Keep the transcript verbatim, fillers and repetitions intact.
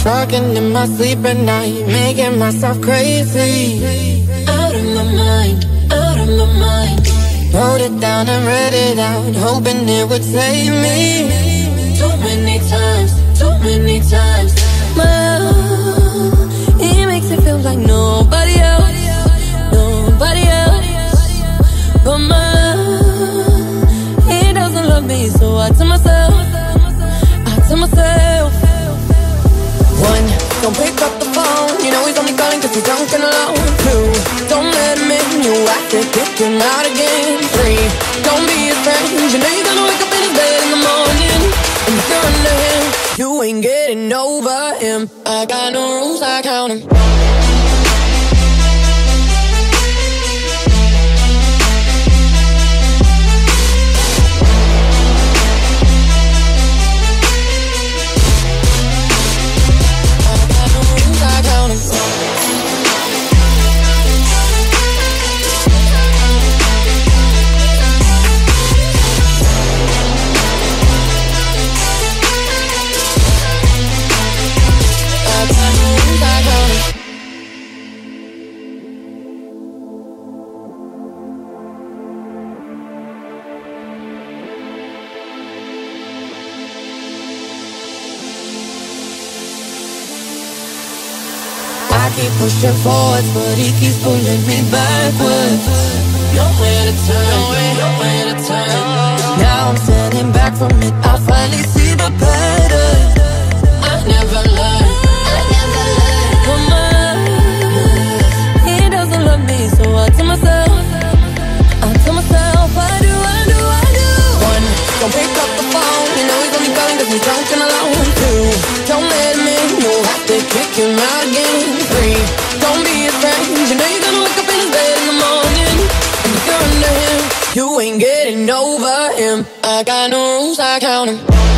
Talking in my sleep at night, making myself crazy. Out of my mind, out of my mind. Wrote it down and read it out, hoping it would save me. Too many times, too many times. My love, it makes it feel like nobody else, nobody else but my love. He doesn't love me, so I tell myself, I tell myself. One, don't pick up the phone, you know he's only calling cause he's drunk and alone. Two, don't let him in, you have to kick him out again. Three, don't be his friend, you know you're gonna wake up in his bed in the morning. And if you're under him, you ain't getting over him. I got no rules, I count him. I keep pushing forwards, but he keeps pulling me backwards. Nowhere to turn, nowhere to turn. Now I'm standing back from it, I finally see the pattern. I never learned, I never learned. Come on, he doesn't love me, so I tell myself, I tell myself, I do, I do, I do. One, don't pick up the phone, you know he's only calling cause he's drunk and alone. Two, don't let him in, you'll have to kick him out again. Three, don't be his friend, you know you're gonna wake up in his bed in the morning. And if you're under him, you ain't getting over him. I got no rules, I count him.